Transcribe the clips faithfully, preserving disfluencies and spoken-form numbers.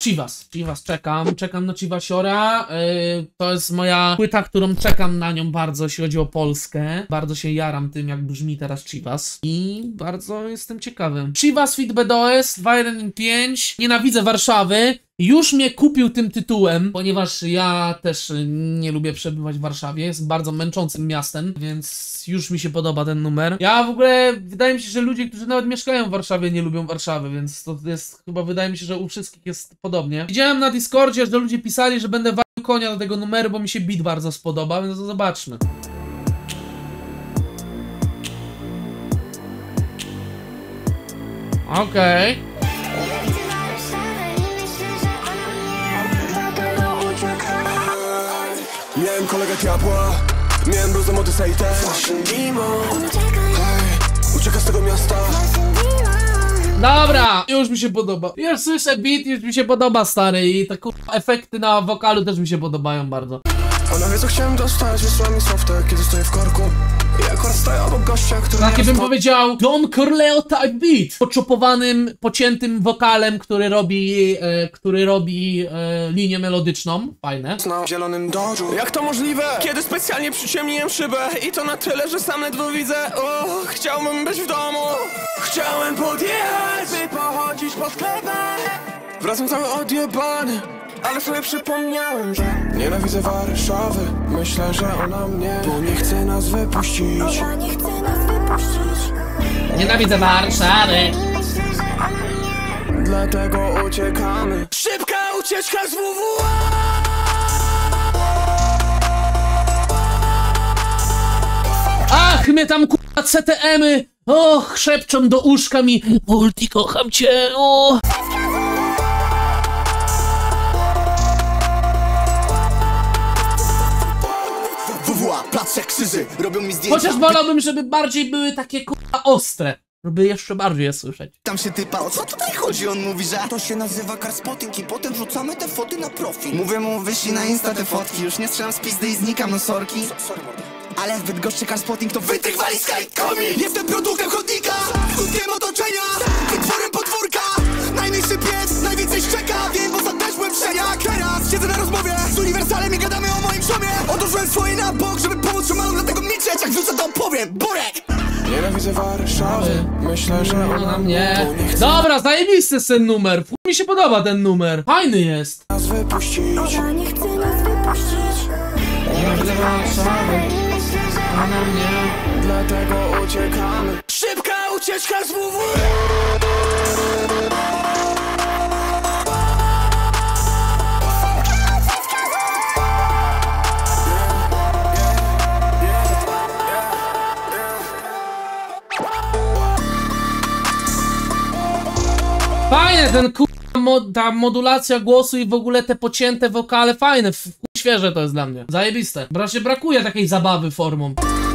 Chivas, Chivas, czekam, czekam na Chivasiora, yy, to jest moja płyta, którą czekam na nią bardzo, jeśli chodzi o Polskę. Bardzo się jaram tym, jak brzmi teraz Chivas i bardzo jestem ciekawy. Chivas feat. B D O S dwa jeden pięć, nienawidzę Warszawy. Już mnie kupił tym tytułem, ponieważ ja też nie lubię przebywać w Warszawie, jest bardzo męczącym miastem, więc już mi się podoba ten numer. Ja w ogóle, wydaje mi się, że ludzie, którzy nawet mieszkają w Warszawie, nie lubią Warszawy, więc to jest, chyba wydaje mi się, że u wszystkich jest podobnie. Widziałem na Discordzie, że ludzie pisali, że będę walił konia do tego numeru, bo mi się beat bardzo spodoba, więc to zobaczmy. Okej. Okay. Miałem kolegę diabła, miałem bluzę mody Sejten. Hej, ucieka z tego miasta. Dobra, już mi się podoba. Już słyszę beat, już mi się podoba, stary. I te kurwa efekty na wokalu też mi się podobają bardzo. Ona wie, co chciałem dostać, wysłała mi softek, kiedy stoję w korku. I akurat stoję obok gościa, który... Taki bym powiedział Don Corleo type beat. Poczopowanym, pociętym wokalem, który robi, e, który robi e, linię melodyczną. Fajne. Na zielonym dodżu. Jak to możliwe? Kiedy specjalnie przyciemniłem szybę i to na tyle, że sam ledwo widzę. O, chciałbym być w domu. Chciałem podjechać, by pochodzić po sklepach. Wracam cały odjebany, ale sobie przypomniałem, że nienawidzę Warszawy. Myślę, że ona mnie, bo nie chce nas wypuścić. Ona nie chce nas wypuścić. Nienawidzę Warszawy. Dlatego uciekamy. Szybka ucieczka z W W A. Ach, mnie tam kurwa C T M-y. Och, szepczą do uszka mi. Multi, kocham cię. O. Robią mi zdjęcia. Chociaż wolałbym, żeby bardziej były takie kurwa ostre. Żeby jeszcze bardziej je słyszeć. Tam się typa, o co tutaj chodzi? On mówi, że to się nazywa carspotting i potem wrzucamy te foty na profil. Mówię mu, wyślij na Insta te fotki. Już nie strzelam z pizdy i znikam, no sorki. Ale w Bydgoszczy carspotting to wytrych walizka i komi. Jestem produktem chodnika, skutkiem otoczenia, wytworem podwórka. Najmniejszy piec, najwięcej szczeka. Wiem, bo za też byłem wszeniak. Teraz siedzę na rozmowie z Uniwersalem i gadamy o moim szomie. Odłożyłem swoje na bok, żeby pomóc szomalom, dlatego milczeć. Jak wrzucę, to opowiem. Burek! Nienawidzę Warszawy. Myślę, że ona mnie. Dobra, zajebisty jest ten numer. F mi się podoba ten numer. Fajny jest. nas wypuścić. Ona nie chce nas wypuścić. Nienawidzę Warszawy. Ona mnie. Dlatego uciekamy. Szybka ucieczka z W W A. Fajne ten kurwa, mo ta modulacja głosu i w ogóle te pocięte wokale, fajne, f świeże to jest dla mnie. Zajebiste. Właśnie brakuje takiej zabawy formą.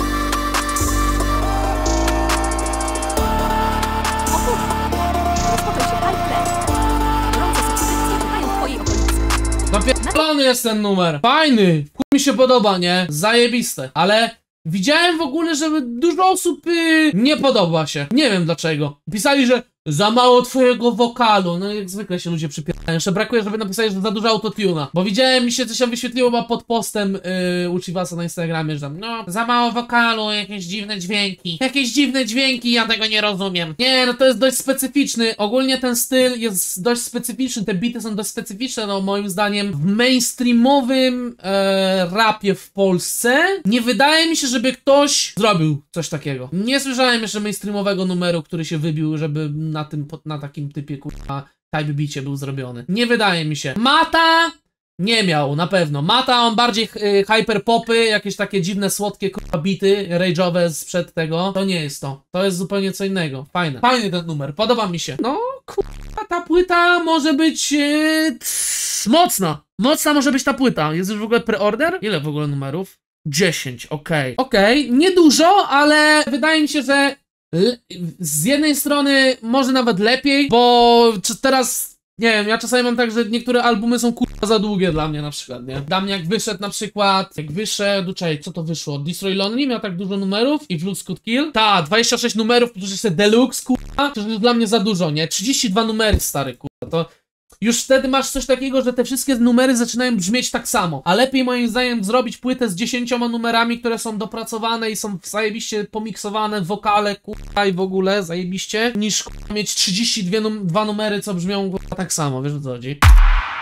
Napierdolony jest ten numer. Fajny. Chuj mi się podoba, nie? Zajebiste. Ale widziałem w ogóle, że dużo osób yy, nie podoba się. Nie wiem dlaczego. Pisali, że za mało twojego wokalu. No jak zwykle się ludzie przypierają. Jeszcze brakuje, żeby napisali, że za dużo autotuna. Bo widziałem, mi się coś tam wyświetliło ma pod postem yy, u Chivasa na Instagramie, że tam no, za mało wokalu, jakieś dziwne dźwięki. Jakieś dziwne dźwięki, ja tego nie rozumiem. Nie, no to jest dość specyficzny. Ogólnie ten styl jest dość specyficzny. Te bity są dość specyficzne, no moim zdaniem. W mainstreamowym e, rapie w Polsce nie wydaje mi się, żeby ktoś zrobił coś takiego. Nie słyszałem jeszcze mainstreamowego numeru, który się wybił, żeby na tym, na takim typie kurwa type bicie był zrobiony. Nie wydaje mi się. Mata nie miał, na pewno. Mata on bardziej y, hyperpopy, jakieś takie dziwne, słodkie kurwa bity rage'owe sprzed tego. To nie jest to. To jest zupełnie co innego. Fajne. Fajny ten numer. Podoba mi się. No kurwa, ta płyta może być yy, tss, mocna. Mocna może być ta płyta. Jest już w ogóle preorder? Ile w ogóle numerów? dziesięć, okej. Okay. Okej, okay. Niedużo, ale wydaje mi się, że z jednej strony może nawet lepiej, bo teraz, nie wiem, ja czasami mam tak, że niektóre albumy są kurwa za długie dla mnie na przykład, nie? Dla mnie jak wyszedł na przykład, jak wyszedł, czekaj, co to wyszło? Destroy Lonely miał tak dużo numerów i Flux Could Kill. Ta, dwadzieścia sześć numerów, plus jeszcze Deluxe, kurwa, to jest dla mnie za dużo, nie? trzydzieści dwa numery, stary, kurwa, to już wtedy masz coś takiego, że te wszystkie numery zaczynają brzmieć tak samo. A lepiej moim zdaniem zrobić płytę z dziesięcioma numerami, które są dopracowane i są zajebiście pomiksowane, wokale, kurwa i w ogóle zajebiście, niż kurwa, mieć trzydzieści dwa numery, co brzmią kurwa tak samo, wiesz o co chodzi?